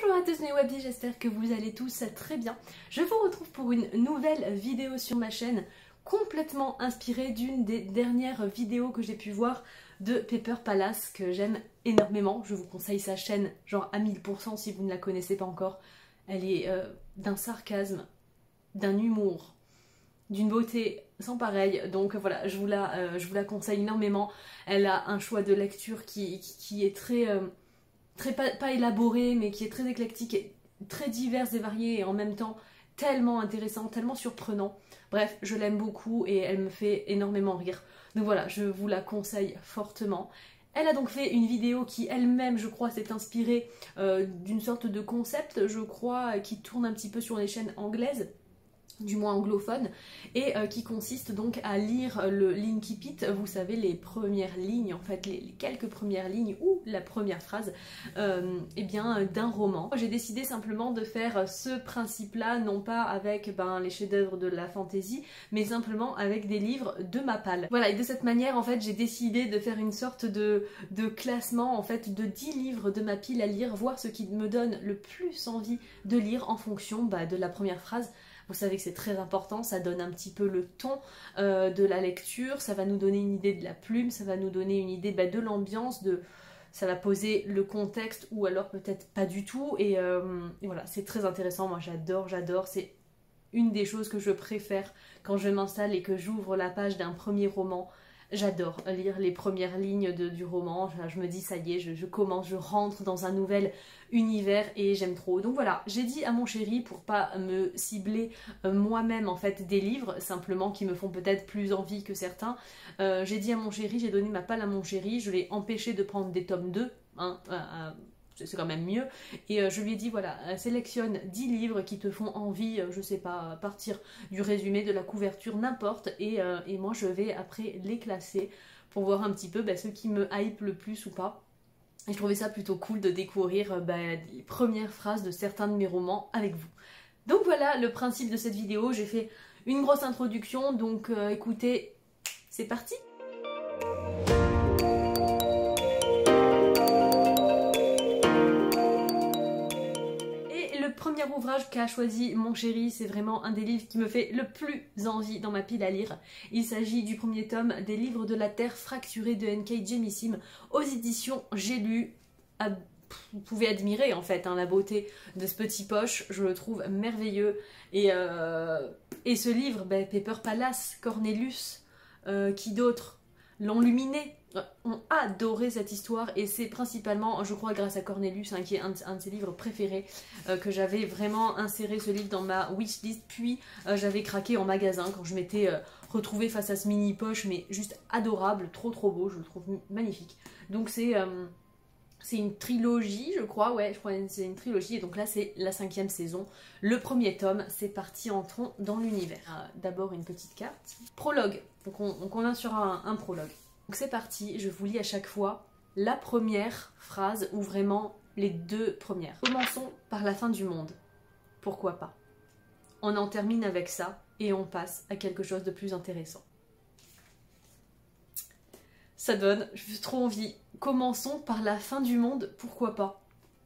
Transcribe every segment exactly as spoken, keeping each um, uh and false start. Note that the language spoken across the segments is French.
Bonjour à tous mes webis, j'espère que vous allez tous très bien. Je vous retrouve pour une nouvelle vidéo sur ma chaîne, complètement inspirée d'une des dernières vidéos que j'ai pu voir de Pepper Palace, que j'aime énormément. Je vous conseille sa chaîne genre à mille pour cent si vous ne la connaissez pas encore. Elle est euh, d'un sarcasme, d'un humour, d'une beauté sans pareil, donc voilà, je vous la, euh, je vous la conseille énormément. Elle a un choix de lecture qui, qui, qui est très... Euh, très pas, pas élaboré, mais qui est très éclectique et très divers et varié, et en même temps tellement intéressant, tellement surprenant. Bref, je l'aime beaucoup et elle me fait énormément rire. Donc voilà, je vous la conseille fortement. Elle a donc fait une vidéo qui elle-même, je crois, s'est inspirée euh, d'une sorte de concept, je crois, qui tourne un petit peu sur les chaînes anglaises, du moins anglophone, et euh, qui consiste donc à lire le l'incipit, vous savez, les premières lignes, en fait, les, les quelques premières lignes ou la première phrase, euh, eh bien, d'un roman. J'ai décidé simplement de faire ce principe-là, non pas avec ben, les chefs-d'œuvre de la fantasy, mais simplement avec des livres de ma palle. Voilà, et de cette manière, en fait, j'ai décidé de faire une sorte de, de classement, en fait, de dix livres de ma pile à lire, voir ce qui me donne le plus envie de lire en fonction bah, de la première phrase. Vous savez que c'est très important, ça donne un petit peu le ton euh, de la lecture, ça va nous donner une idée de la plume, ça va nous donner une idée bah, de l'ambiance, de... ça va poser le contexte ou alors peut-être pas du tout. Et, euh, et voilà, c'est très intéressant, moi j'adore, j'adore, c'est une des choses que je préfère quand je m'installe et que j'ouvre la page d'un premier roman. J'adore lire les premières lignes de, du roman, je, je me dis ça y est, je, je commence, je rentre dans un nouvel univers et j'aime trop. Donc voilà, j'ai dit à mon chéri, pour pas me cibler euh, moi-même en fait des livres, simplement qui me font peut-être plus envie que certains, euh, j'ai dit à mon chéri, j'ai donné ma palle à mon chéri, je l'ai empêché de prendre des tomes deux, hein, euh, euh, c'est quand même mieux, et euh, je lui ai dit voilà, euh, sélectionne dix livres qui te font envie, euh, je sais pas, à partir du résumé, de la couverture, n'importe, et, euh, et moi je vais après les classer pour voir un petit peu bah, ceux qui me hype le plus ou pas. Et je trouvais ça plutôt cool de découvrir euh, bah, les premières phrases de certains de mes romans avec vous. Donc voilà le principe de cette vidéo, j'ai fait une grosse introduction, donc euh, écoutez, c'est parti! Le premier ouvrage qu'a choisi mon chéri, c'est vraiment un des livres qui me fait le plus envie dans ma pile à lire. Il s'agit du premier tome des livres de la Terre fracturée de N K Jemisim aux éditions J'ai lu. Vous pouvez admirer en fait hein, la beauté de ce petit poche, je le trouve merveilleux. Et, euh, et ce livre, bah, Pepper Palace, Cornelius, euh, qui d'autres l'ont luminé, ont adoré cette histoire, et c'est principalement, je crois, grâce à Cornelius, hein, qui est un de, un de ses livres préférés, euh, que j'avais vraiment inséré ce livre dans ma wishlist, puis euh, j'avais craqué en magasin quand je m'étais euh, retrouvée face à ce mini poche, mais juste adorable, trop trop beau, je le trouve magnifique. Donc c'est euh, c'est une trilogie, je crois, ouais, je crois que c'est une trilogie, et donc là c'est la cinquième saison. Le premier tome, c'est parti, entrons dans l'univers. Euh, D'abord une petite carte. Prologue, donc on, on commence sur un, un prologue. Donc c'est parti, je vous lis à chaque fois la première phrase ou vraiment les deux premières. Commençons par la fin du monde. Pourquoi pas? On en termine avec ça et on passe à quelque chose de plus intéressant. Ça donne, j'ai trop envie. Commençons par la fin du monde, pourquoi pas?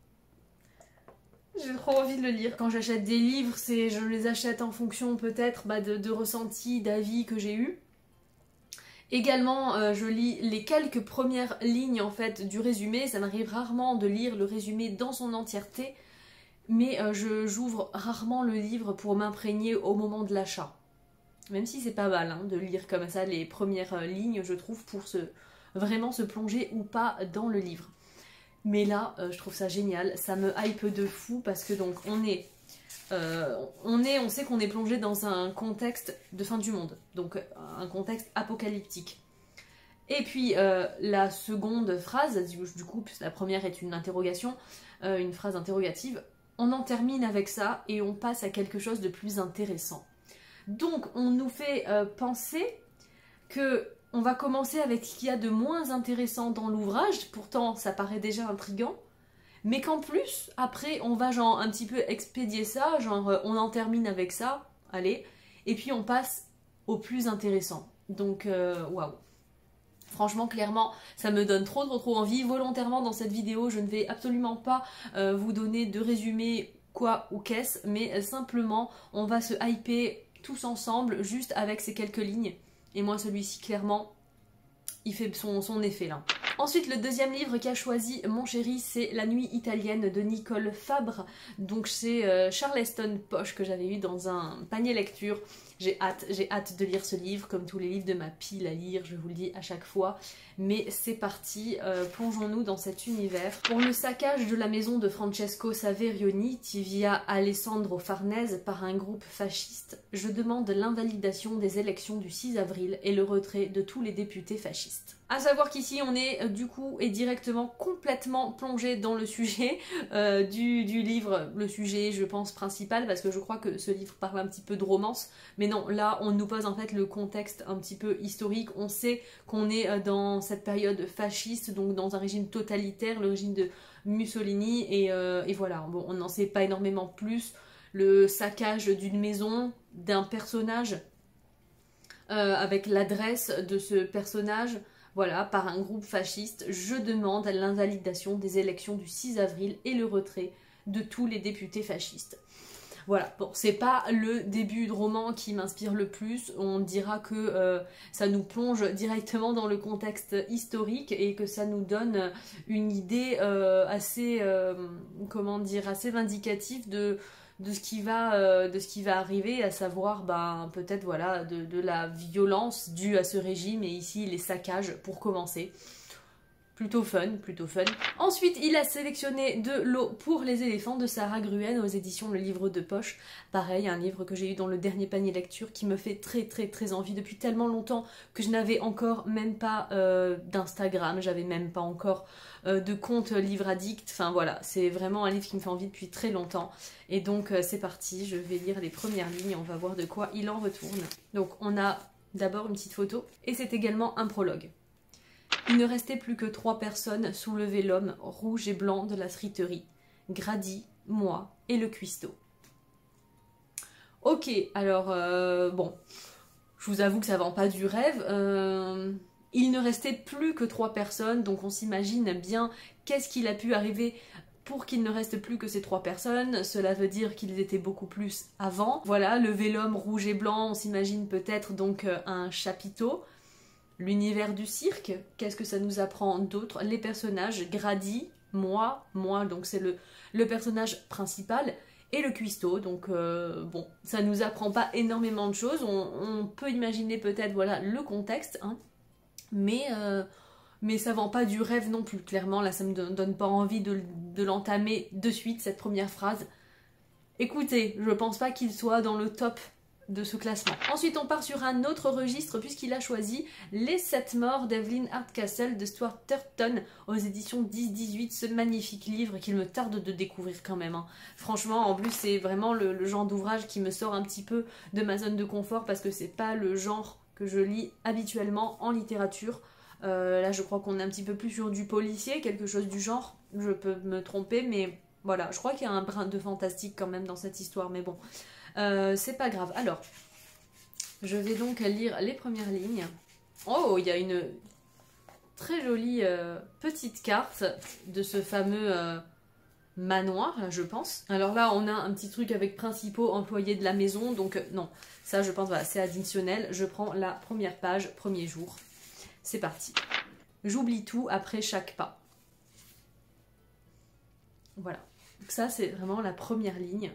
J'ai trop envie de le lire. Quand j'achète des livres, c'est je les achète en fonction peut-être bah, de, de ressentis, d'avis que j'ai eus. Également, euh, je lis les quelques premières lignes en fait du résumé. Ça m'arrive rarement de lire le résumé dans son entièreté, mais euh, je j'ouvre rarement le livre pour m'imprégner au moment de l'achat. Même si c'est pas mal hein, de lire comme ça les premières euh, lignes, je trouve, pour se, vraiment se plonger ou pas dans le livre. Mais là, euh, je trouve ça génial. Ça me hype de fou parce que donc on est... Euh, on, est, on sait qu'on est plongé dans un contexte de fin du monde, donc un contexte apocalyptique. Et puis euh, la seconde phrase, du coup la première est une interrogation, euh, une phrase interrogative, on en termine avec ça et on passe à quelque chose de plus intéressant. Donc on nous fait euh, penser que on va commencer avec ce qu'il y a de moins intéressant dans l'ouvrage, pourtant ça paraît déjà intriguant, mais qu'en plus, après, on va genre un petit peu expédier ça, genre on en termine avec ça, allez, et puis on passe au plus intéressant. Donc, waouh. Wow. Franchement, clairement, ça me donne trop trop trop envie. Volontairement, dans cette vidéo, je ne vais absolument pas euh, vous donner de résumé quoi ou qu'est-ce, mais simplement, on va se hyper tous ensemble, juste avec ces quelques lignes. Et moi, celui-ci, clairement, il fait son, son effet là. Ensuite, le deuxième livre qu'a choisi mon chéri, c'est La nuit italienne de Nicole Fabre. Donc c'est euh, Charleston Poche que j'avais eu dans un panier lecture. J'ai hâte, j'ai hâte de lire ce livre, comme tous les livres de ma pile à lire, je vous le dis à chaque fois. Mais c'est parti, euh, plongeons-nous dans cet univers. Pour le saccage de la maison de Francesco Saverioni, via Alessandro Farnese par un groupe fasciste, je demande l'invalidation des élections du six avril et le retrait de tous les députés fascistes. À savoir qu'ici on est euh, du coup et directement complètement plongé dans le sujet euh, du, du livre, le sujet je pense principal, parce que je crois que ce livre parle un petit peu de romance, mais non, là on nous pose en fait le contexte un petit peu historique. On sait qu'on est euh, dans cette période fasciste, donc dans un régime totalitaire, le régime de Mussolini, et, euh, et voilà, bon, on n'en sait pas énormément plus. Le saccage d'une maison, d'un personnage, euh, avec l'adresse de ce personnage, voilà, par un groupe fasciste, je demande l'invalidation des élections du six avril et le retrait de tous les députés fascistes. Voilà, bon, c'est pas le début de roman qui m'inspire le plus, on dira que euh, ça nous plonge directement dans le contexte historique et que ça nous donne une idée euh, assez, euh, comment dire, assez vindicative de... de ce qui va euh, de ce qui va arriver, à savoir ben, peut-être voilà de, de la violence due à ce régime, et ici les saccages pour commencer. Plutôt fun, plutôt fun. Ensuite, il a sélectionné de l'eau pour les éléphants de Sarah Gruen aux éditions Le Livre de Poche. Pareil, un livre que j'ai eu dans le dernier panier lecture qui me fait très très très envie depuis tellement longtemps que je n'avais encore même pas euh, d'Instagram, j'avais même pas encore euh, de compte Livre Addict. Enfin voilà, c'est vraiment un livre qui me fait envie depuis très longtemps. Et donc euh, c'est parti, je vais lire les premières lignes, on va voir de quoi il en retourne. Donc on a d'abord une petite photo et c'est également un prologue. Il ne restait plus que trois personnes sous le vélum rouge et blanc de la friterie. Grady, moi et le cuistot. Ok, alors, euh, bon, je vous avoue que ça vend pas du rêve. Euh, il ne restait plus que trois personnes, donc on s'imagine bien qu'est-ce qu'il a pu arriver pour qu'il ne reste plus que ces trois personnes. Cela veut dire qu'ils étaient beaucoup plus avant. Voilà, le vélum rouge et blanc, on s'imagine peut-être donc un chapiteau. L'univers du cirque, qu'est-ce que ça nous apprend d'autre? Les personnages, Grady, moi, moi, donc c'est le, le personnage principal, et le cuistot, donc euh, bon, ça nous apprend pas énormément de choses, on, on peut imaginer peut-être, voilà, le contexte, hein, mais, euh, mais ça vend pas du rêve non plus, clairement, là ça me donne, donne pas envie de, de l'entamer de suite, cette première phrase. Écoutez, je pense pas qu'il soit dans le top de ce classement. Ensuite, on part sur un autre registre puisqu'il a choisi Les sept morts d'Evelyn Hardcastle de Stuart Turton aux éditions dix dix-huit, ce magnifique livre qu'il me tarde de découvrir quand même. Hein. Franchement, en plus, c'est vraiment le, le genre d'ouvrage qui me sort un petit peu de ma zone de confort parce que c'est pas le genre que je lis habituellement en littérature. Euh, là, je crois qu'on est un petit peu plus sur du policier, quelque chose du genre. Je peux me tromper, mais voilà, je crois qu'il y a un brin de fantastique quand même dans cette histoire, mais bon. Euh, c'est pas grave. Alors, je vais donc lire les premières lignes. Oh, il y a une très jolie euh, petite carte de ce fameux euh, manoir, là, je pense. Alors là, on a un petit truc avec principaux employés de la maison. Donc euh, non, ça je pense, voilà, c'est additionnel. Je prends la première page, premier jour. C'est parti. J'oublie tout après chaque pas. Voilà. Donc ça, c'est vraiment la première ligne.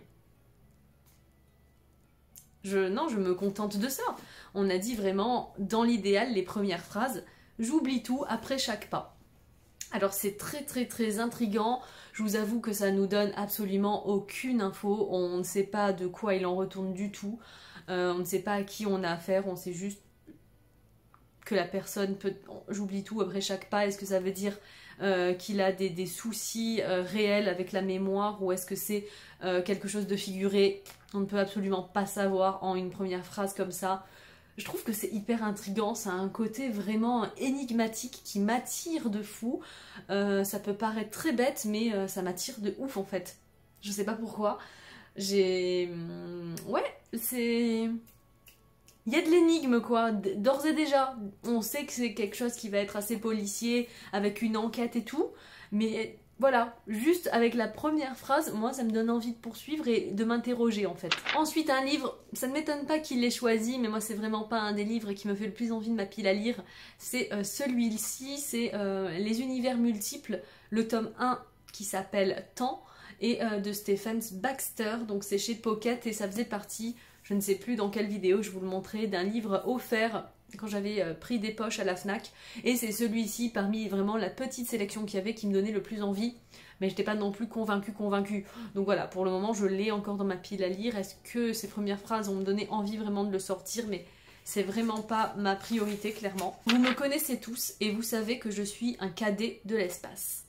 Je, non, je me contente de ça. On a dit vraiment, dans l'idéal, les premières phrases, j'oublie tout après chaque pas. Alors c'est très très très intriguant. Je vous avoue que ça nous donne absolument aucune info. On ne sait pas de quoi il en retourne du tout. Euh, on ne sait pas à qui on a affaire. On sait juste que la personne peut... J'oublie tout après chaque pas. Est-ce que ça veut dire euh, qu'il a des, des soucis euh, réels avec la mémoire, ou est-ce que c'est euh, quelque chose de figuré? On ne peut absolument pas savoir en une première phrase comme ça. Je trouve que c'est hyper intriguant, ça a un côté vraiment énigmatique qui m'attire de fou. Euh, ça peut paraître très bête, mais euh, ça m'attire de ouf en fait. Je sais pas pourquoi. J'ai... Ouais, c'est... il y a de l'énigme quoi, d'ores et déjà. On sait que c'est quelque chose qui va être assez policier, avec une enquête et tout, mais voilà, juste avec la première phrase, moi ça me donne envie de poursuivre et de m'interroger en fait. Ensuite un livre, ça ne m'étonne pas qu'il l'ait choisi, mais moi c'est vraiment pas un des livres qui me fait le plus envie de ma pile à lire. C'est euh, celui-ci, c'est euh, Les univers multiples, le tome un qui s'appelle Temps, et euh, de Stephen Baxter, donc c'est chez Pocket et ça faisait partie, je ne sais plus dans quelle vidéo je vous le montrais, d'un livre offert quand j'avais euh, pris des poches à la Fnac, et c'est celui-ci parmi vraiment la petite sélection qu'il y avait qui me donnait le plus envie, mais j'étais pas non plus convaincue convaincue. Donc voilà, pour le moment je l'ai encore dans ma pile à lire. Est-ce que ces premières phrases vont me donner envie vraiment de le sortir, mais c'est vraiment pas ma priorité clairement. Vous me connaissez tous et vous savez que je suis un cadet de l'espace.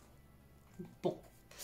Bon.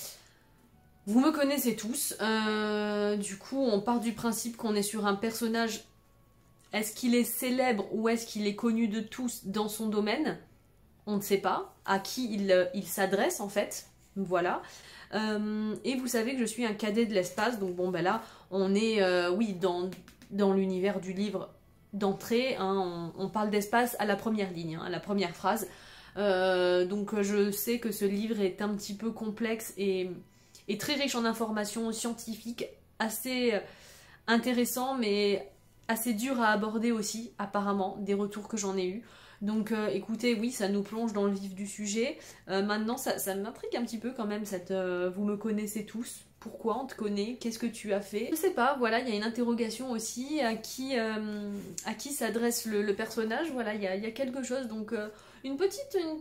Vous me connaissez tous, euh, du coup on part du principe qu'on est sur un personnage. Est-ce qu'il est célèbre ou est-ce qu'il est connu de tous dans son domaine? On ne sait pas. À qui il, il s'adresse en fait. Voilà. Euh, et vous savez que je suis un cadet de l'espace. Donc bon ben là, on est euh, oui dans, dans l'univers du livre d'entrée. Hein, on, on parle d'espace à la première ligne, hein, à la première phrase. Euh, donc je sais que ce livre est un petit peu complexe et, et très riche en informations scientifiques. Assez intéressant mais assez dur à aborder aussi, apparemment, des retours que j'en ai eu. Donc euh, écoutez, oui, ça nous plonge dans le vif du sujet. Euh, maintenant, ça, ça m'intrigue un petit peu quand même, cette euh, vous me connaissez tous. Pourquoi on te connaît? Qu'est-ce que tu as fait? Je sais pas, voilà, il y a une interrogation aussi, à qui, euh, à qui s'adresse le, le personnage, voilà, il y a, y a quelque chose, donc euh, une petite... Une...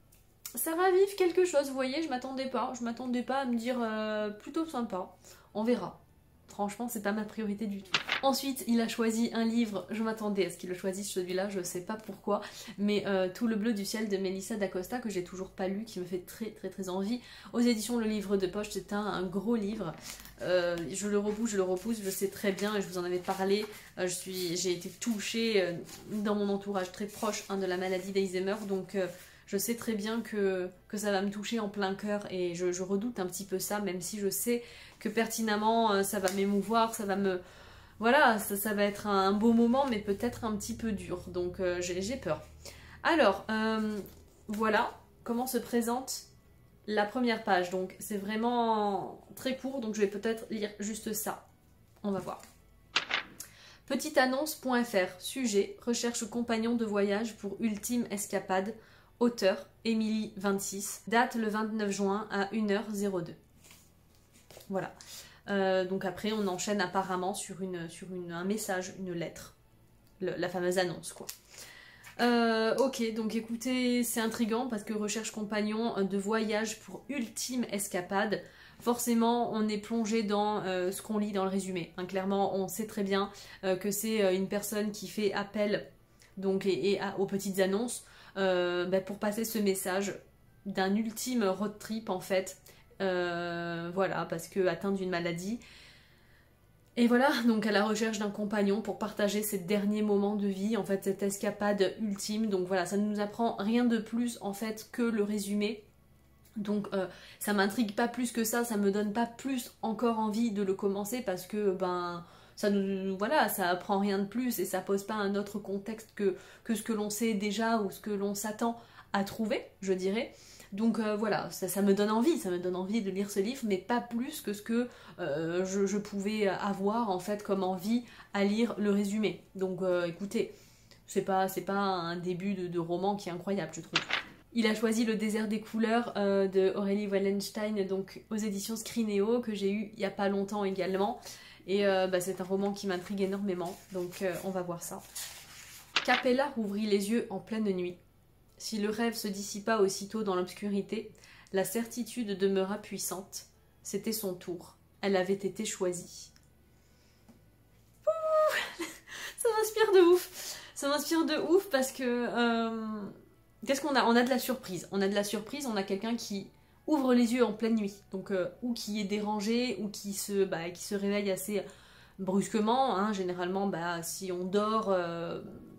ça ravive quelque chose, vous voyez, je m'attendais pas, je m'attendais pas à me dire euh, plutôt sympa, on verra. Franchement, c'est pas ma priorité du tout. Ensuite, il a choisi un livre, je m'attendais à ce qu'il le choisisse celui-là, je sais pas pourquoi, mais euh, Tout le bleu du ciel de Melissa d'Acosta, que j'ai toujours pas lu, qui me fait très très très envie. Aux éditions Le Livre de Poche, c'est un, un gros livre. Euh, je le repousse, je le repousse, je sais très bien, et je vous en avais parlé, euh, je suis, j'ai été touchée euh, dans mon entourage très proche hein, de la maladie d'Alzheimer, donc... Euh, je sais très bien que, que ça va me toucher en plein cœur et je, je redoute un petit peu ça, même si je sais que pertinemment euh, ça va m'émouvoir, ça va me... Voilà, ça, ça va être un, un beau moment, mais peut-être un petit peu dur, donc euh, j'ai peur. Alors, euh, voilà comment se présente la première page. Donc c'est vraiment très court, donc je vais peut-être lire juste ça. On va voir. Petite annonce.fr, sujet, recherche compagnon de voyage pour ultime escapade. Auteur, Émilie vingt-six, date le vingt-neuf juin à une heure zéro deux. Voilà. Euh, donc après, on enchaîne apparemment sur, une, sur une, un message, une lettre. Le, la fameuse annonce, quoi. Euh, ok, donc écoutez, c'est intriguant parce que recherche compagnon de voyage pour ultime escapade. Forcément, on est plongé dans euh, ce qu'on lit dans le résumé. Hein, clairement, on sait très bien euh, que c'est euh, une personne qui fait appel donc, et, et à, aux petites annonces. Euh, bah pour passer ce message d'un ultime road trip en fait, euh, voilà, parce que atteinte d'une maladie, et voilà, donc à la recherche d'un compagnon pour partager ces derniers moments de vie, en fait cette escapade ultime. Donc voilà, ça ne nous apprend rien de plus en fait que le résumé, donc euh, ça m'intrigue pas plus que ça, ça me donne pas plus encore envie de le commencer parce que ben... Ça nous, voilà, ça apprend rien de plus et ça pose pas un autre contexte que, que ce que l'on sait déjà ou ce que l'on s'attend à trouver, je dirais. Donc euh, voilà, ça, ça me donne envie, ça me donne envie de lire ce livre, mais pas plus que ce que euh, je, je pouvais avoir en fait comme envie à lire le résumé. Donc euh, écoutez, c'est pas, c'est pas un début de, de roman qui est incroyable, je trouve. Il a choisi Le désert des couleurs euh, de Aurélie Wallenstein, donc aux éditions Scrineo, que j'ai eu il y a pas longtemps également. Et euh, bah, c'est un roman qui m'intrigue énormément, donc euh, on va voir ça. Capella rouvrit les yeux en pleine nuit. Si le rêve se dissipa aussitôt dans l'obscurité, la certitude demeura puissante. C'était son tour. Elle avait été choisie. Ouh, ça m'inspire de ouf. Ça m'inspire de ouf parce que... Euh, qu'est-ce qu'on a? On a de la surprise. On a de la surprise, on a quelqu'un qui... ouvre les yeux en pleine nuit, donc euh, ou qui est dérangé, ou qui se, bah, qui se réveille assez brusquement, hein. Généralement bah, si on dort, euh,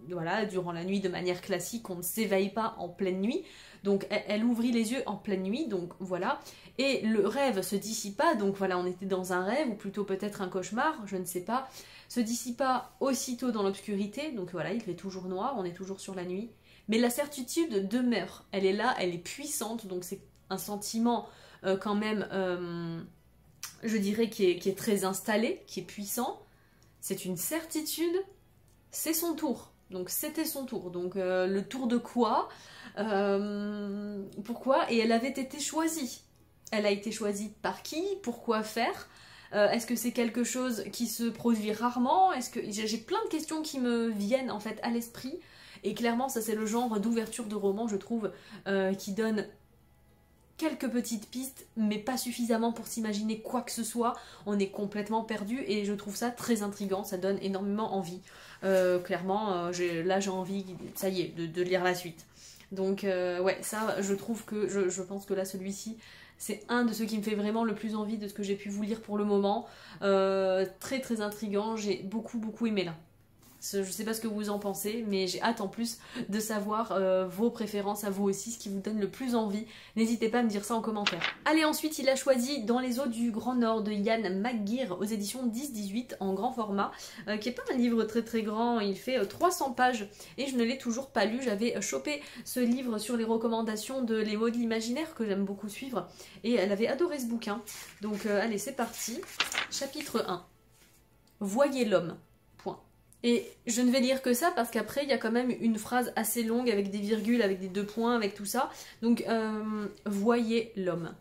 voilà, durant la nuit de manière classique, on ne s'éveille pas en pleine nuit. Donc elle, elle ouvrit les yeux en pleine nuit, donc voilà. Et le rêve se dissipa, donc voilà, on était dans un rêve, ou plutôt peut-être un cauchemar, je ne sais pas. Se dissipa aussitôt dans l'obscurité, donc voilà, il fait toujours noir, on est toujours sur la nuit. Mais la certitude demeure, elle est là, elle est puissante, donc c'est un sentiment euh, quand même, euh, je dirais, qui est, qui est très installé, qui est puissant. C'est une certitude, c'est son tour. Donc c'était son tour. Donc euh, le tour de quoi euh, Pourquoi? Et elle avait été choisie. Elle a été choisie par qui? Pourquoi faire? euh, Est-ce que c'est quelque chose qui se produit rarement? Est-ce que j'ai plein de questions qui me viennent en fait à l'esprit. Et clairement, ça c'est le genre d'ouverture de roman, je trouve, euh, qui donne quelques petites pistes, mais pas suffisamment pour s'imaginer quoi que ce soit. On est complètement perdu et je trouve ça très intriguant, ça donne énormément envie. Euh, clairement, euh, j'ai, là j'ai envie, ça y est, de, de lire la suite. Donc euh, ouais, ça je trouve que, je, je pense que là celui-ci, c'est un de ceux qui me fait vraiment le plus envie de ce que j'ai pu vous lire pour le moment. Euh, très très intriguant, j'ai beaucoup beaucoup aimé là. Je sais pas ce que vous en pensez, mais j'ai hâte en plus de savoir euh, vos préférences à vous aussi, ce qui vous donne le plus envie. N'hésitez pas à me dire ça en commentaire. Allez, ensuite, il a choisi Dans les eaux du Grand Nord de Yann McGear aux éditions dix dix-huit en grand format, euh, qui est pas un livre très très grand, il fait euh, trois cents pages et je ne l'ai toujours pas lu. J'avais chopé ce livre sur les recommandations de Les mots de l'imaginaire que j'aime beaucoup suivre et elle avait adoré ce bouquin. Donc euh, allez, c'est parti. Chapitre un. Voyez l'homme. Et je ne vais lire que ça parce qu'après il y a quand même une phrase assez longue avec des virgules, avec des deux points, avec tout ça. Donc, euh, voyez l'homme.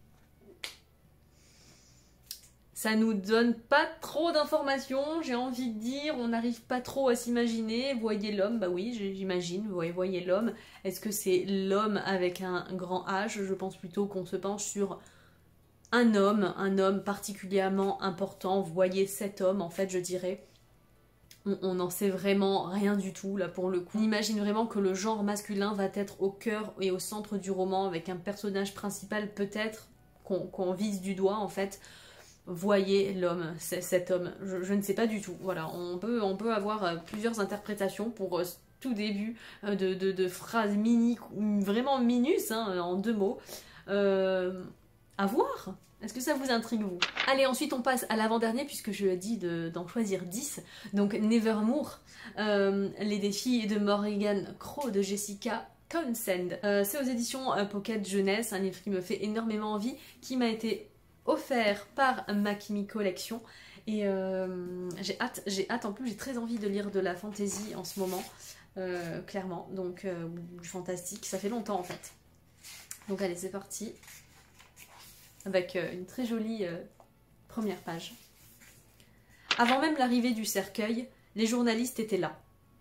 Ça nous donne pas trop d'informations, j'ai envie de dire, on n'arrive pas trop à s'imaginer. Voyez l'homme, bah oui, j'imagine, voyez, voyez l'homme. Est-ce que c'est l'homme avec un grand H? Je pense plutôt qu'on se penche sur un homme, un homme particulièrement important. Voyez cet homme, en fait, je dirais. On n'en sait vraiment rien du tout là pour le coup. On imagine vraiment que le genre masculin va être au cœur et au centre du roman avec un personnage principal peut-être qu'on qu'on vise du doigt en fait. Voyez l'homme, c'est cet homme, je, je ne sais pas du tout. Voilà, on peut, on peut avoir euh, plusieurs interprétations pour euh, tout début euh, de, de, de phrases mini, vraiment minus, hein, en deux mots. Euh, à voir. Est-ce que ça vous intrigue, vous? Allez, ensuite on passe à l'avant-dernier, puisque je dis d'en choisir dix. Donc Nevermore, euh, les défis de Morrigan Crow de Jessica Townsend. Euh, C'est aux éditions euh, Pocket Jeunesse, un livre qui me fait énormément envie, qui m'a été offert par Makimi Collection. Et euh, j'ai hâte, j'ai hâte, en plus j'ai très envie de lire de la fantasy en ce moment, euh, clairement. Donc euh, du fantastique, ça fait longtemps en fait. Donc allez, c'est parti. Avec une très jolie euh, première page. Avant même l'arrivée du cercueil, les journalistes étaient là.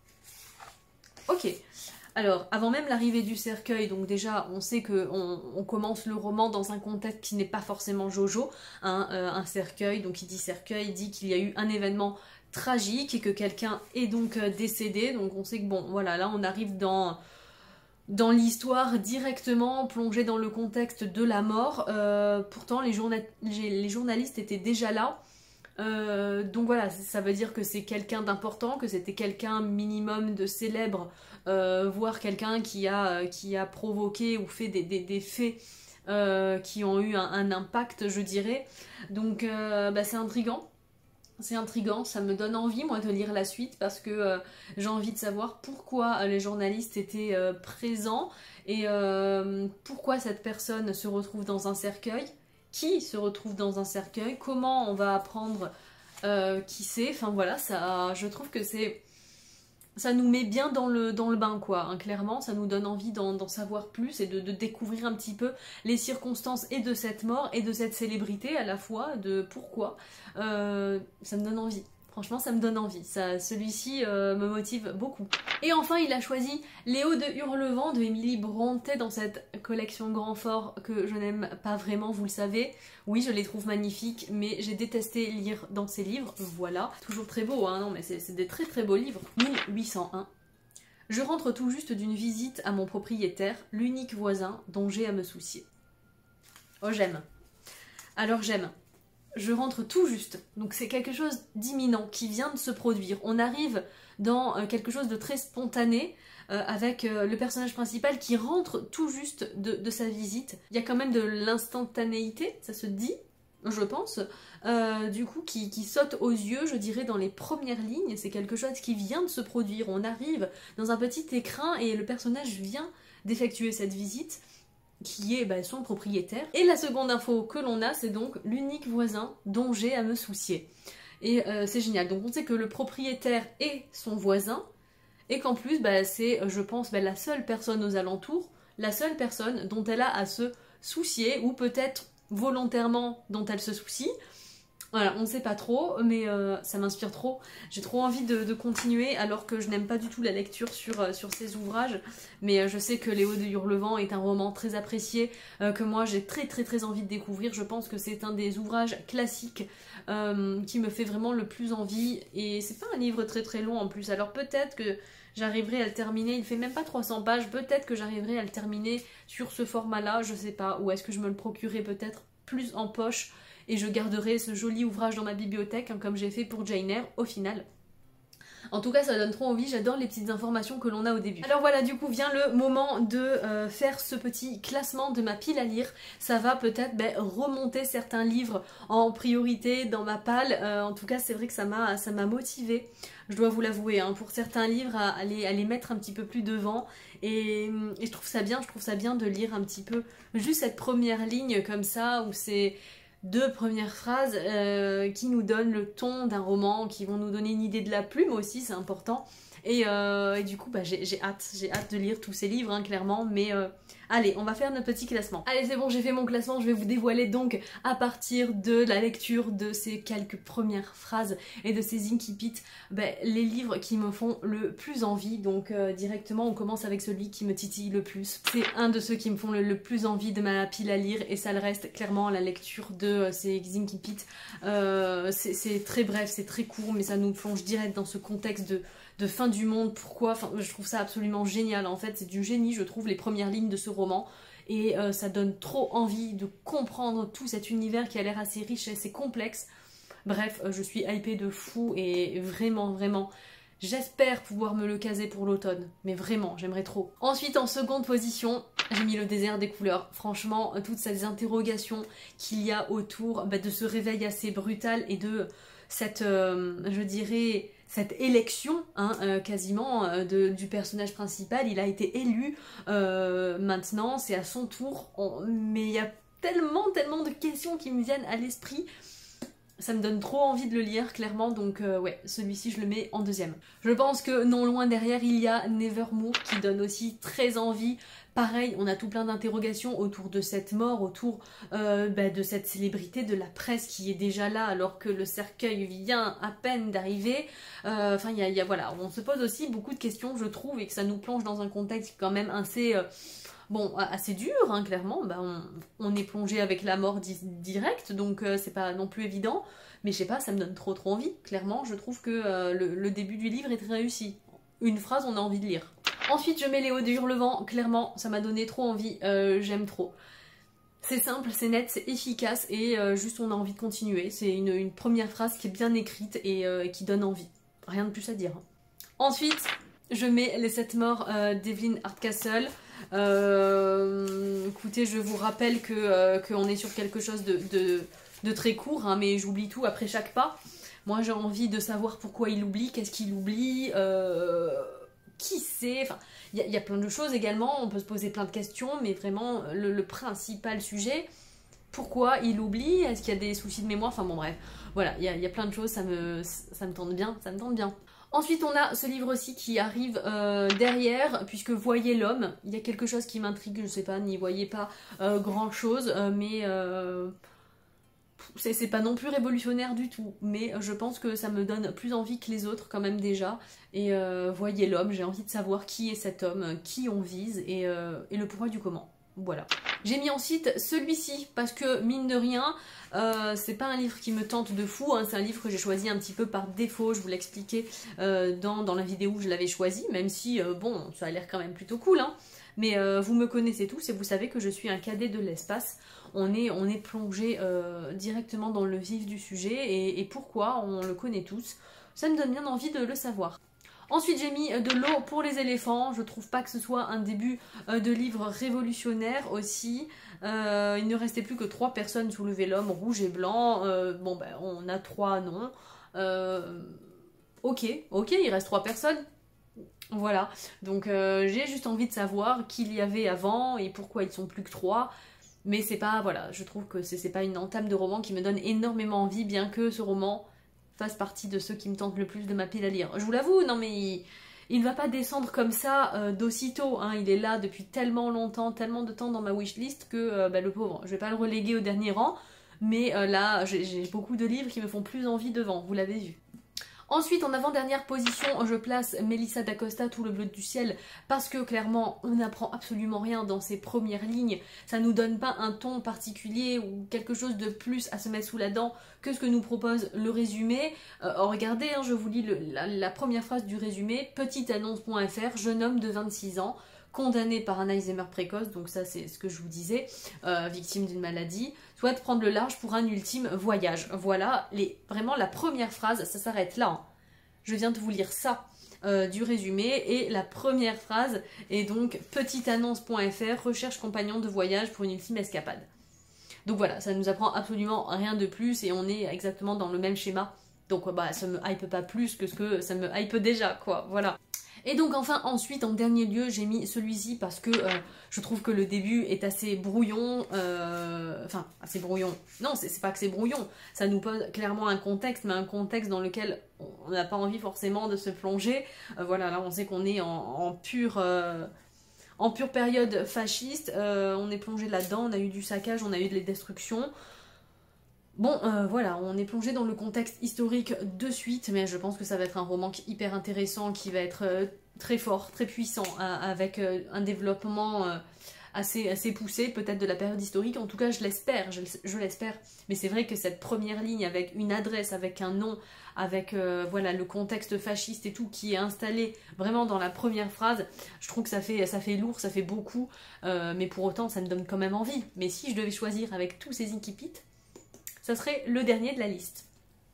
Ok, alors avant même l'arrivée du cercueil, donc déjà on sait qu'on on commence le roman dans un contexte qui n'est pas forcément Jojo, hein, euh, un cercueil, donc qui dit cercueil, dit qu'il y a eu un événement tragique et que quelqu'un est donc euh, décédé, donc on sait que bon, voilà, là on arrive dans... dans l'histoire directement, plongée dans le contexte de la mort. Euh, pourtant, les, journa les journalistes étaient déjà là. Euh, donc voilà, ça veut dire que c'est quelqu'un d'important, que c'était quelqu'un minimum de célèbre, euh, voire quelqu'un qui a, qui a provoqué ou fait des, des, des faits euh, qui ont eu un, un impact, je dirais. Donc euh, bah, c'est intriguant. C'est intriguant, ça me donne envie moi de lire la suite parce que euh, j'ai envie de savoir pourquoi euh, les journalistes étaient euh, présents et euh, pourquoi cette personne se retrouve dans un cercueil, qui se retrouve dans un cercueil, comment on va apprendre euh, qui c'est, enfin voilà, ça, je trouve que c'est... ça nous met bien dans le, dans le bain, quoi. Hein, clairement, ça nous donne envie d'en savoir plus et de, de découvrir un petit peu les circonstances et de cette mort et de cette célébrité à la fois, de pourquoi. Euh, ça me donne envie. Franchement, ça me donne envie. Celui-ci euh, me motive beaucoup. Et enfin, il a choisi Léo de Hurlevent de Émilie Brontë dans cette collection Grand Fort que je n'aime pas vraiment, vous le savez. Oui, je les trouve magnifiques, mais j'ai détesté lire dans ces livres. Voilà. Toujours très beau, hein, non, mais c'est des très très beaux livres. mille huit cent un. Je rentre tout juste d'une visite à mon propriétaire, l'unique voisin dont j'ai à me soucier. Oh, j'aime. Alors j'aime. je rentre tout juste. Donc c'est quelque chose d'imminent qui vient de se produire. On arrive dans euh, quelque chose de très spontané euh, avec euh, le personnage principal qui rentre tout juste de, de sa visite. Il y a quand même de l'instantanéité, ça se dit, je pense, euh, du coup qui, qui saute aux yeux, je dirais, dans les premières lignes. C'est quelque chose qui vient de se produire. On arrive dans un petit écrin et le personnage vient d'effectuer cette visite, qui est bah, son propriétaire. Et la seconde info que l'on a, c'est donc l'unique voisin dont j'ai à me soucier. Et euh, c'est génial. Donc on sait que le propriétaire est son voisin, et qu'en plus, bah, c'est, je pense, bah, la seule personne aux alentours, la seule personne dont elle a à se soucier, ou peut-être volontairement dont elle se soucie. Voilà, on ne sait pas trop, mais euh, ça m'inspire trop. J'ai trop envie de, de continuer, alors que je n'aime pas du tout la lecture sur, euh, sur ces ouvrages. Mais euh, je sais que Léo de Hurlevent est un roman très apprécié, euh, que moi j'ai très très très envie de découvrir. Je pense que c'est un des ouvrages classiques euh, qui me fait vraiment le plus envie. Et c'est pas un livre très très long en plus, alors peut-être que j'arriverai à le terminer. Il fait même pas trois cents pages, peut-être que j'arriverai à le terminer sur ce format-là, je sais pas. Ou est-ce que je me le procurerai peut-être plus en poche et je garderai ce joli ouvrage dans ma bibliothèque, hein, comme j'ai fait pour Jane Eyre au final. En tout cas, ça donne trop envie, j'adore les petites informations que l'on a au début. Alors voilà, du coup vient le moment de euh, faire ce petit classement de ma pile à lire. Ça va peut-être ben, remonter certains livres en priorité dans ma palle. Euh, en tout cas, c'est vrai que ça m'a ça m'a motivée, je dois vous l'avouer, hein, pour certains livres à, à, les, à les mettre un petit peu plus devant. Et, et je trouve ça bien, je trouve ça bien de lire un petit peu juste cette première ligne comme ça, où c'est deux premières phrases euh, qui nous donnent le ton d'un roman, qui vont nous donner une idée de la plume aussi, c'est important. Et, euh, et du coup, bah, j'ai hâte, j'ai hâte de lire tous ces livres, hein, clairement, mais euh, allez, on va faire notre petit classement. Allez, c'est bon, j'ai fait mon classement, je vais vous dévoiler donc à partir de la lecture de ces quelques premières phrases et de ces incipits, bah, les livres qui me font le plus envie. Donc euh, directement, on commence avec celui qui me titille le plus. C'est un de ceux qui me font le, le plus envie de ma pile à lire, et ça le reste clairement la lecture de euh, ces incipits. Euh, c'est très bref, c'est très court, mais ça nous plonge direct dans ce contexte de de fin du monde. Pourquoi? Enfin, je trouve ça absolument génial, en fait, c'est du génie, je trouve, les premières lignes de ce roman, et euh, ça donne trop envie de comprendre tout cet univers qui a l'air assez riche et assez complexe. Bref, euh, je suis hypée de fou, et vraiment, vraiment, j'espère pouvoir me le caser pour l'automne, mais vraiment, j'aimerais trop. Ensuite, en seconde position, j'ai mis Le désert des couleurs. Franchement, toutes ces interrogations qu'il y a autour bah, de ce réveil assez brutal et de cette, euh, je dirais, cette élection, hein, euh, quasiment, euh, de, du personnage principal. Il a été élu, euh, maintenant, c'est à son tour. On... Mais il y a tellement, tellement de questions qui me viennent à l'esprit. Ça me donne trop envie de le lire, clairement, donc euh, ouais, celui-ci je le mets en deuxième. Je pense que non loin derrière, il y a Nevermore qui donne aussi très envie. Pareil, on a tout plein d'interrogations autour de cette mort, autour euh, bah, de cette célébrité de la presse qui est déjà là alors que le cercueil vient à peine d'arriver. Euh, enfin, il y a, y a, voilà, on se pose aussi beaucoup de questions, je trouve, et que ça nous plonge dans un contexte quand même assez... Euh, Bon, assez dur, hein, clairement, bah, on, on est plongé avec la mort di directe, donc euh, c'est pas non plus évident, mais je sais pas, ça me donne trop trop envie, clairement, je trouve que euh, le, le début du livre est très réussi. Une phrase, on a envie de lire. Ensuite, je mets Léo de Hurlevent, clairement, ça m'a donné trop envie, euh, j'aime trop. C'est simple, c'est net, c'est efficace, et euh, juste on a envie de continuer. C'est une, une première phrase qui est bien écrite et euh, qui donne envie. Rien de plus à dire. Ensuite, je mets Les Sept Morts euh, d'Evelyn Hardcastle. Euh, écoutez, je vous rappelle que euh, qu'on est sur quelque chose de, de, de très court, hein, mais j'oublie tout après chaque pas. Moi, j'ai envie de savoir pourquoi il oublie, qu'est-ce qu'il oublie, euh, qui c'est. Enfin, il y, y a plein de choses également. On peut se poser plein de questions, mais vraiment le, le principal sujet, pourquoi il oublie, est-ce qu'il y a des soucis de mémoire. Enfin bon, bref, voilà, il y, y a plein de choses. Ça me ça me tente bien, ça me tente bien. Ensuite, on a ce livre aussi qui arrive euh, derrière, puisque Voyez l'homme. Il y a quelque chose qui m'intrigue, je sais pas, n'y voyez pas euh, grand chose, euh, mais euh, c'est pas non plus révolutionnaire du tout. Mais je pense que ça me donne plus envie que les autres quand même déjà. Et euh, Voyez l'homme, j'ai envie de savoir qui est cet homme, qui on vise, et, euh, et le pourquoi du comment. Voilà. J'ai mis ensuite celui-ci parce que mine de rien, euh, c'est pas un livre qui me tente de fou, hein, c'est un livre que j'ai choisi un petit peu par défaut, je vous l'expliquais euh, dans, dans la vidéo où je l'avais choisi, même si euh, bon, ça a l'air quand même plutôt cool, hein. mais euh, vous me connaissez tous et vous savez que je suis un cadet de l'espace. On est, on est plongé euh, directement dans le vif du sujet et, et pourquoi, on le connaît tous. Ça me donne bien envie de le savoir. Ensuite j'ai mis de l'eau pour les éléphants, je trouve pas que ce soit un début de livre révolutionnaire aussi. Euh, il ne restait plus que trois personnes soulever l'homme, rouge et blanc, euh, bon ben on a trois noms. Euh, ok, ok, il reste trois personnes. Voilà, donc euh, j'ai juste envie de savoir qui il y avait avant et pourquoi ils sont plus que trois. Mais c'est pas, voilà, je trouve que c'est pas une entame de roman qui me donne énormément envie, bien que ce roman fasse partie de ceux qui me tentent le plus de ma pile à lire. Je vous l'avoue, non mais il, il ne va pas descendre comme ça euh, d'aussitôt, hein. Il est là depuis tellement longtemps, tellement de temps dans ma wishlist que euh, bah, le pauvre, je vais pas le reléguer au dernier rang, mais euh, là j'ai beaucoup de livres qui me font plus envie devant, vous l'avez vu. Ensuite, en avant-dernière position, je place Melissa d'Acosta, Tout le bleu du ciel, parce que clairement, on n'apprend absolument rien dans ces premières lignes. Ça nous donne pas un ton particulier ou quelque chose de plus à se mettre sous la dent que ce que nous propose le résumé. Euh, oh, regardez, hein, je vous lis le, la, la première phrase du résumé. Petite annonce point F R, jeune homme de vingt-six ans, condamné par un Alzheimer précoce, donc ça c'est ce que je vous disais, euh, victime d'une maladie, souhaite prendre le large pour un ultime voyage. Voilà, les, vraiment la première phrase, ça s'arrête là. Hein. Je viens de vous lire ça euh, du résumé, et la première phrase est donc petite annonce point F R, recherche compagnon de voyage pour une ultime escapade. Donc voilà, ça ne nous apprend absolument rien de plus, et on est exactement dans le même schéma. Donc bah ça me hype pas plus que ce que ça me hype déjà, quoi, voilà. Et donc enfin ensuite en dernier lieu j'ai mis celui-ci parce que euh, je trouve que le début est assez brouillon, euh, enfin assez brouillon, non c'est pas que c'est brouillon, ça nous pose clairement un contexte, mais un contexte dans lequel on n'a pas envie forcément de se plonger. Euh, voilà, là on sait qu'on est en, en pure... Euh, en pure période fasciste, euh, on est plongé là-dedans, on a eu du saccage, on a eu de la destruction. Bon, euh, voilà, on est plongé dans le contexte historique de suite, mais je pense que ça va être un roman hyper intéressant, qui va être euh, très fort, très puissant, hein, avec euh, un développement euh, assez, assez poussé, peut-être de la période historique. En tout cas, je l'espère, je, je l'espère. Mais c'est vrai que cette première ligne, avec une adresse, avec un nom, avec euh, voilà, le contexte fasciste et tout, qui est installé vraiment dans la première phrase, je trouve que ça fait, ça fait lourd, ça fait beaucoup, euh, mais pour autant, ça me donne quand même envie. Mais si je devais choisir avec tous ces incipits, ça serait le dernier de la liste.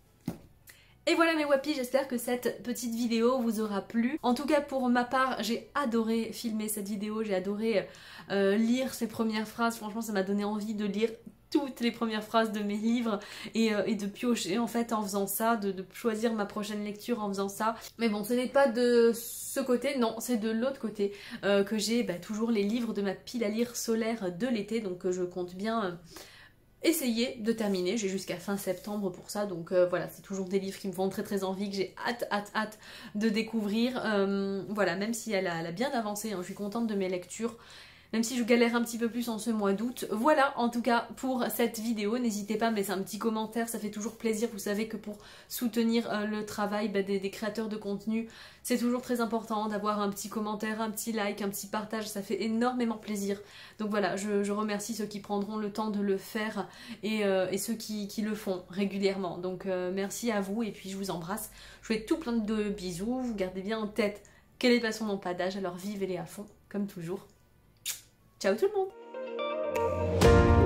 Et voilà mes wapis, j'espère que cette petite vidéo vous aura plu. En tout cas pour ma part, j'ai adoré filmer cette vidéo, j'ai adoré euh, lire ces premières phrases. Franchement ça m'a donné envie de lire toutes les premières phrases de mes livres et, euh, et de piocher en fait en faisant ça, de, de choisir ma prochaine lecture en faisant ça. Mais bon, ce n'est pas de ce côté, non, c'est de l'autre côté euh, que j'ai bah, toujours les livres de ma pile à lire solaire de l'été, donc euh, je compte bien... Euh, essayer de terminer, j'ai jusqu'à fin septembre pour ça, donc euh, voilà, c'est toujours des livres qui me font très très envie, que j'ai hâte, hâte, hâte de découvrir. Euh, voilà, même si elle a, elle a bien avancé, hein, je suis contente de mes lectures, même si je galère un petit peu plus en ce mois d'août. Voilà, en tout cas, pour cette vidéo, n'hésitez pas à me laisser un petit commentaire, ça fait toujours plaisir. Vous savez que pour soutenir euh, le travail bah, des, des créateurs de contenu, c'est toujours très important d'avoir un petit commentaire, un petit like, un petit partage, ça fait énormément plaisir. Donc voilà, je, je remercie ceux qui prendront le temps de le faire et, euh, et ceux qui, qui le font régulièrement. Donc euh, merci à vous et puis je vous embrasse. Je vous fais tout plein de bisous, vous gardez bien en tête que les passions n'ont pas d'âge, alors vivez-les à fond, comme toujours. Ciao tout le monde!